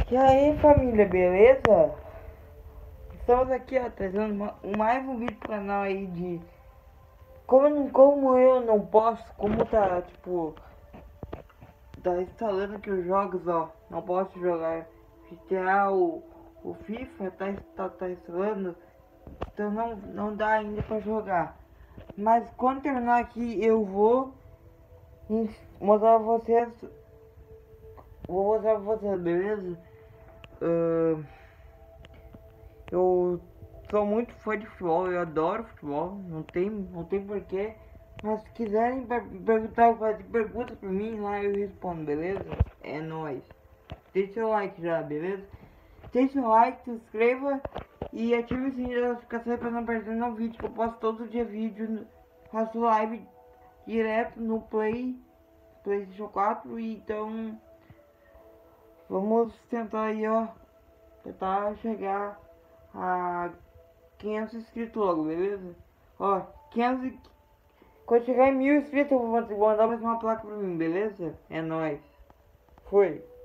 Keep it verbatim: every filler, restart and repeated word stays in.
E aí, família, beleza? Estamos aqui, ó, trazendo uma- mais um vídeo pro canal aí de como, não- como eu não posso, como tá, tipo, tá instalando aqui os jogos, ó, não posso jogar G T A, o, o FIFA tá, tá, tá instalando, então não, não dá ainda pra jogar. Mas quando terminar aqui, eu vou ins- mostrar pra vocês, vou mostrar pra vocês, beleza? Ahn, Eu sou muito fã de futebol, eu adoro futebol, não tem, não tem porquê. Mas se quiserem per perguntar, fazer perguntas pra mim lá, eu respondo, beleza? É nóis. Deixa seu like já, beleza? Deixa seu like, se inscreva e ative o sininho da notificação pra não perder nenhum vídeo, que eu posto todo dia vídeo. Faço live direto no Play, PlayStation quatro, e então vamos tentar aí, ó, tentar chegar a quinhentos inscritos logo, beleza? Ó, quinhentos. Quando chegar em mil inscritos, eu vou mandar mais uma placa pra mim, beleza? É nóis. Foi.